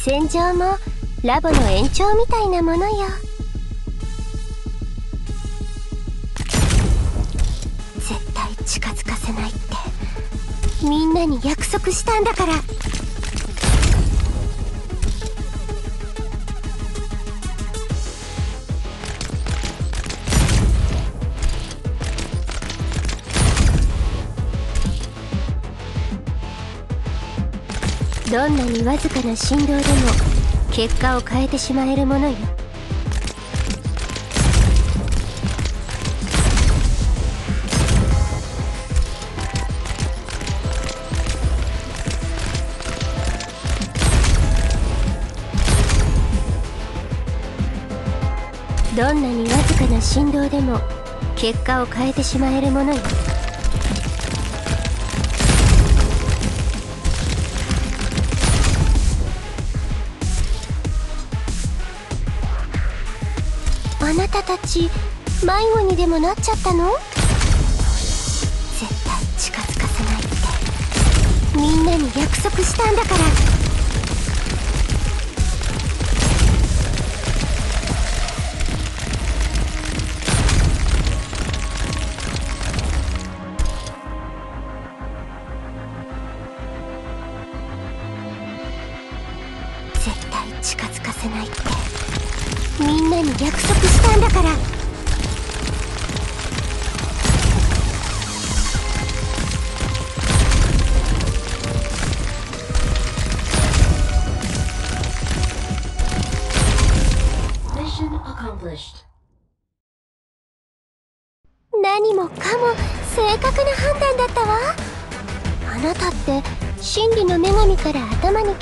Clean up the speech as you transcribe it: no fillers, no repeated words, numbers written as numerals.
戦場もラボの延長みたいなものよ。絶対近づかせないってみんなに約束したんだから。どんなにわずかな振動でも結果を変えてしまえるものよ。どんなにわずかな振動でも結果を変えてしまえるものよ。あなたたち迷子にでもなっちゃったの？絶対近づかせないってみんなに約束したんだから。絶対近づかせないってみんなに約束したんだから。何もかも正確な判断だったわ。あなたって真理の女神から頭に